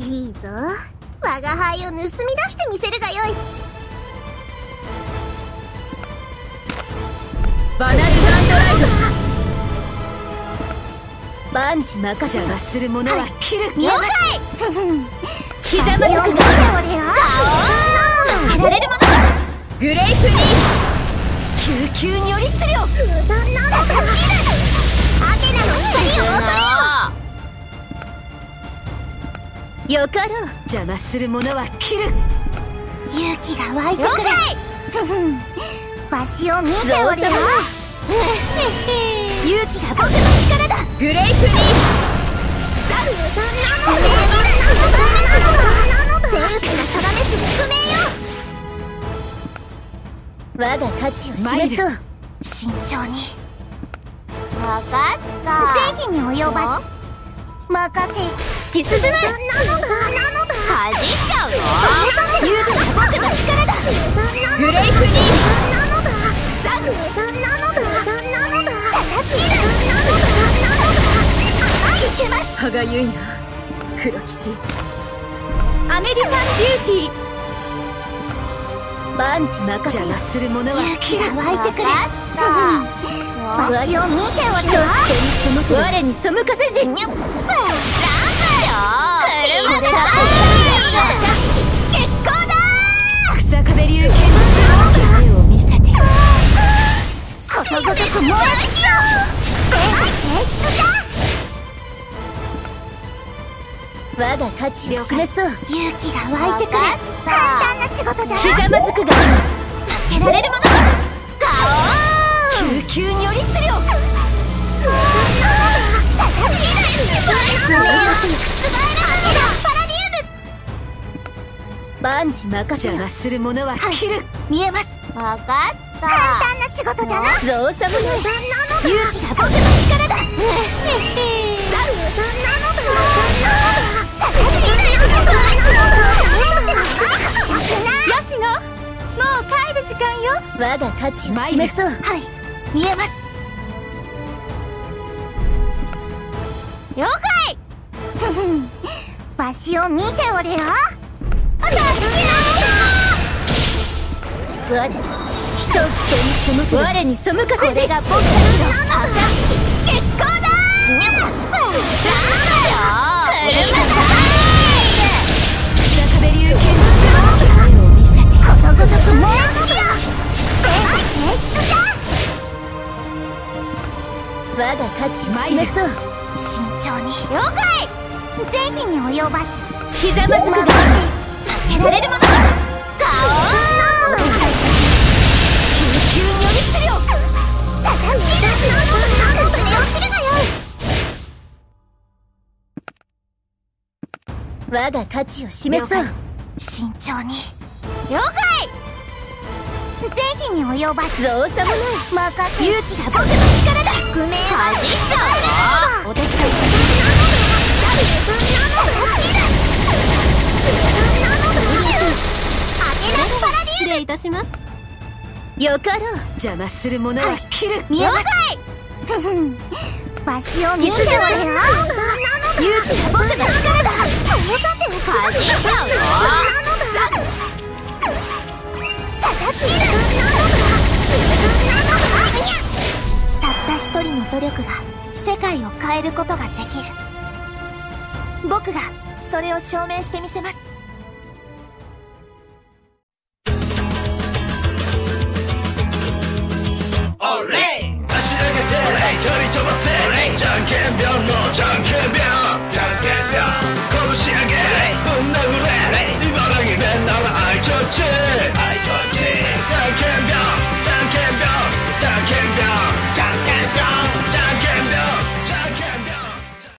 いいぞ、我が輩を盗み出してみせるがよい。 バナルガンドライブ。万事任せがする者は切る。 了解。 刻まずくが見ておれよ。 当てられる者グレイプに救急如律令。 無駄なのだ。アテナの光を恐れよ。 よかろう。邪魔する者は切る。 勇気が湧いてくる。わしを見ておれよ。勇気が僕の力だ。 グレイプにゼウスが定めし宿命よ。 我が価値を示そう。 慎重に。 わかった。 是非に及ばず任せ。 突き進め。 なのだ。 かじっちゃうぞ。 勇気が僕の力だ。 グレイプになのだ。 ザンいけます。 歯がゆいな黒騎士。アメリカンビューティー。万事任せ。邪魔する者は勇気が湧いてくる。わしを見ておれよ。 我に背かせじ。 にゃっ。 結構だ。 草壁流剣術を見せて。 ことごとく燃え尽きよ。性質だ。 我が価値を示そう。 勇気が湧いてくる。簡単な仕事じゃひざな。 まずくが助けられるものだ。 救急如律令。万事任せ。邪魔する者は切る。 見えます。 わかった。 簡単な仕事じゃな。 造作もない。 勇気が僕の力だ。 吉野、もう帰る時間よ。我が価値を示そう。 はい、見えます。 了解。 わしを見ておれよ。 我人を人に背く。我に背かせじ。 これが僕たちの結構だ。 草壁流剣術を見せて。 ことごとく燃え尽きよ。性質じゃ。 我が価値を示そう。 慎重に。 了解。 是非に及ばずひざまずくが助けられるものだ。 救急如律令。我が価値を示そう。 慎重に。 了解。 是非に及ばず造作もない。 任せ。 勇気が僕の力だ。 革命かじっちゃうぞ。 お手伝い。失礼いたします。よかろう。邪魔する者は切る。 見えます。わしを見ておれよ。 勇気が僕の力だ。 かじっちゃうぞ。 たった一人の努力が世界を変えることができる。僕がそれを証明してみせます。